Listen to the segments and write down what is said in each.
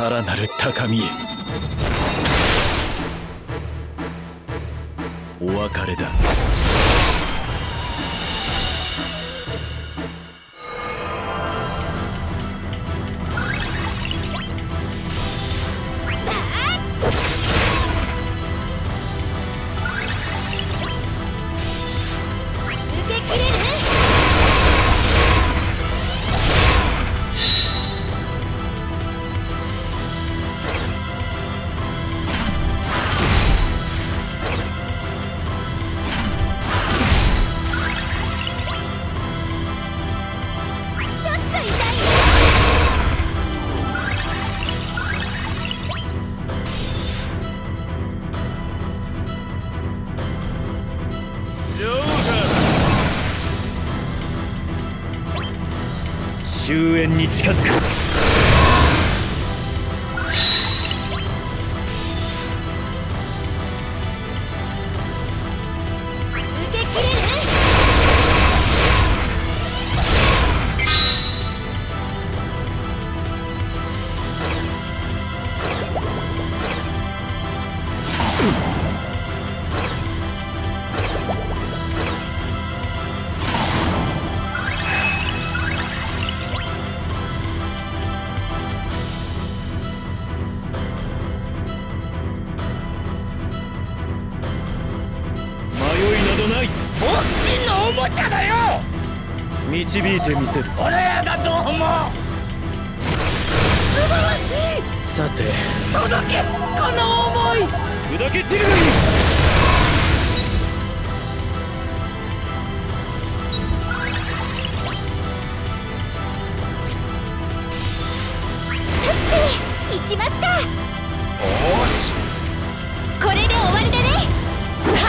さらなる高みへ。お別れだ。終焉に近づく。導いてみせる。 俺らがどうも素晴らしい。 さて届けこの思い。 砕け散るがいい。 さて行きますか。 おーし、 これで終わりだね。は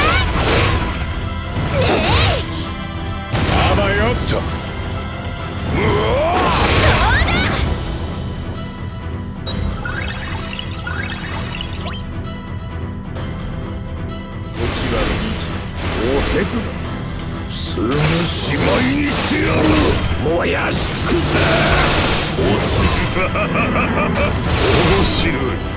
あ、ねえあばよっと。うおー、 時は満ちた。 おせくな。すぐしまいにしてやる。燃やし尽くせ。落ちる。面白い。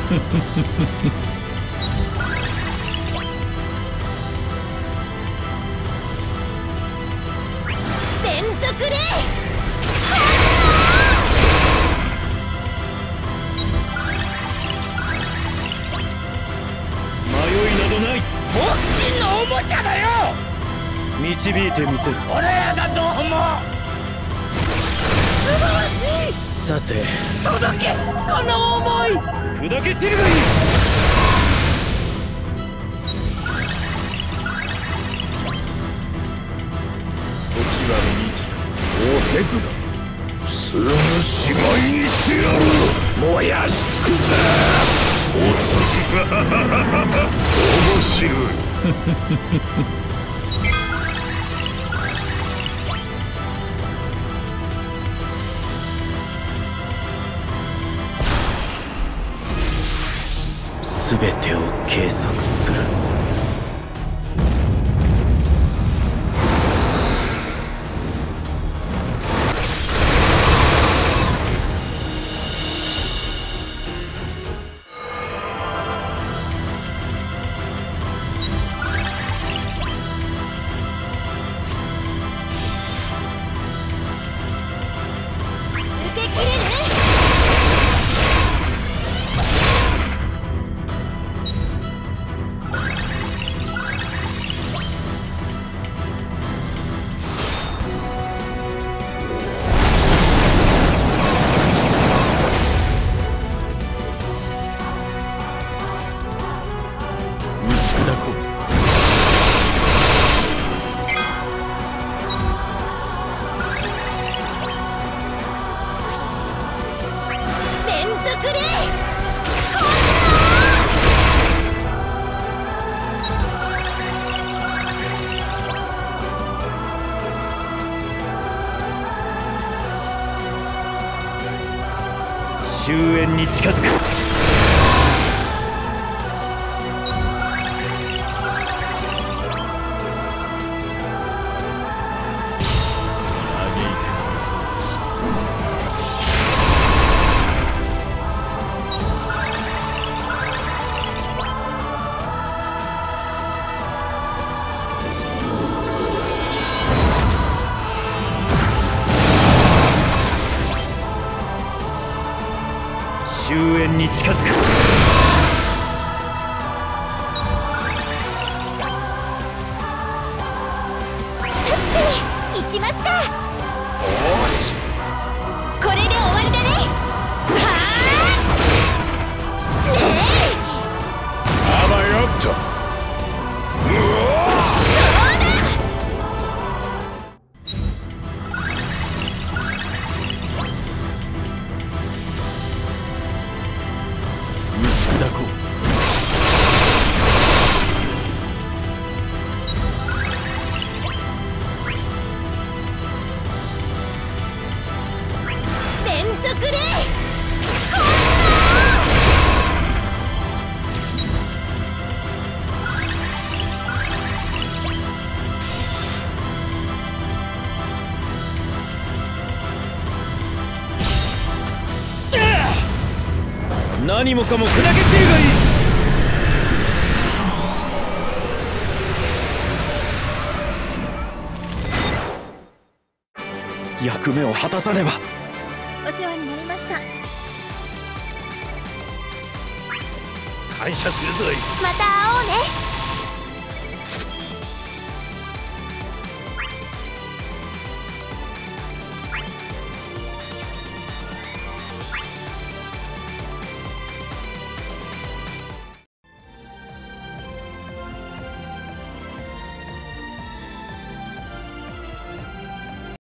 連続で迷いなどない。 僕ちんのおもちゃだよ。 導いてみせる。 俺らがどうも素晴らしい。 さて届けこの思い。 砕け散るがいい。時は満ちた。 おせくな。すぐしまいにしてやる。燃やし尽くせ。落ちる。面白い。 すべてを計測する。 受け切れる。 終焉に近づく。 に近づく。 行きますか。 よし、 これで終わりだね。はあ、ねえ、 あばよっと。うわ打ち砕こう。 連続で何もかも砕け散るがいい。役目を果たさねば。 お世話になりました。 感謝するぞい。 また会おうね。